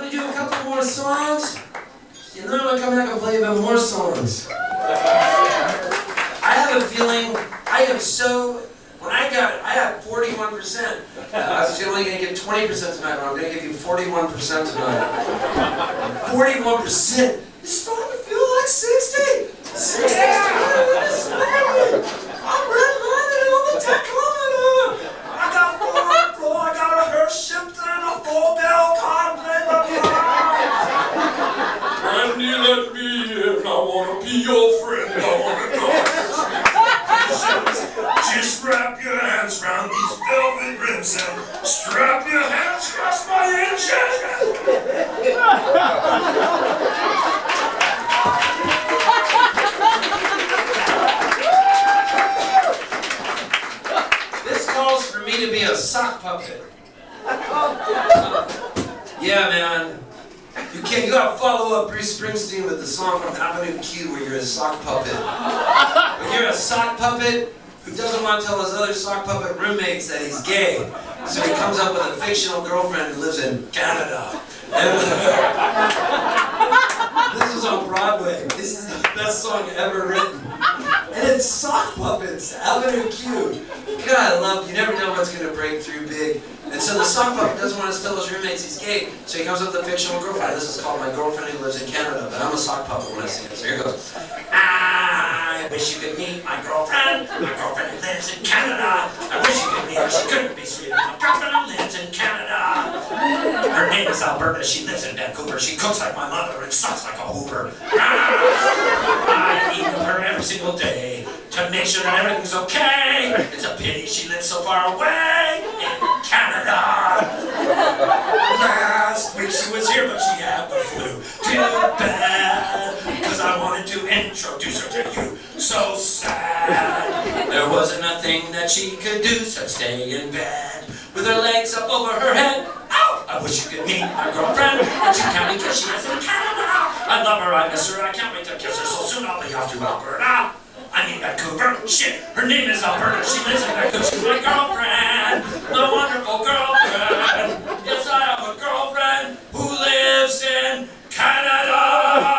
to do a couple more songs, and then I'm going to come back and play even more songs. I have a feeling I am so... When I had 41%. I was only going to get 20% tonight, but I'm going to give you 41% tonight. 41%? It's starting to feel like 60. 60. I'm redlining on the tachometer. I got 4 floor, I got a Hearst Shipton and a 4-bell Conley. And you let me in, I want to be your friend, I want to talk. Just wrap your hands round these velvet rims and strap your hands across my engine. This calls for me to be a sock puppet. Yeah, man. You gotta follow up Bruce Springsteen with the song from Avenue Q where you're a sock puppet. When you're a sock puppet who doesn't want to tell his other sock puppet roommates that he's gay, so he comes up with a fictional girlfriend who lives in Canada. And this is on Broadway. This is the best song ever written. And it's sock puppets, Avenue Q. God, you never know what's gonna break through big. And so the sock puppet doesn't want to tell his roommates he's gay, so he comes up with a fictional girlfriend. This is called My Girlfriend Who Lives in Canada, but I'm a sock puppet when I sing it. So here it goes. I wish you could meet my girlfriend who lives in Canada. I wish you could meet her, she couldn't be sweeter. My girlfriend who lives in Canada. Her name is Alberta, she lives in Vancouver. She cooks like my mother and sucks like a Hoover. I eat with her every single day to make sure that everything's okay. It's a pity she lives so far away in Canada. Last week she was here, but she had the flu. Too bad, because I wanted to introduce her to you. So sad. There wasn't a thing that she could do, so stay in bed with her legs up over her head. Ow! I wish you could meet my girlfriend, but you can't because she is in Canada. I love her, I miss her, I can't wait to kiss her, so soon I'll be off to Alberta. I mean Vancouver. Shit, her name is Alberta. She lives in Vancouver. She's my girlfriend, the wonderful girlfriend. Yes, I have a girlfriend who lives in Canada.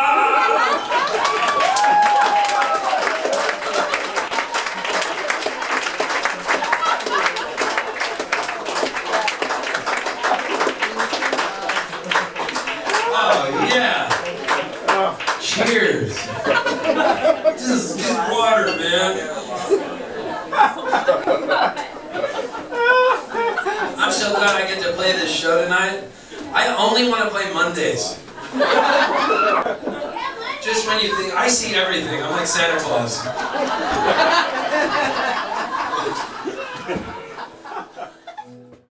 Oh yeah. Cheers. This is good water, man. I'm so glad I get to play this show tonight. I only want to play Mondays. Just when you think, I see everything. I'm like Santa Claus.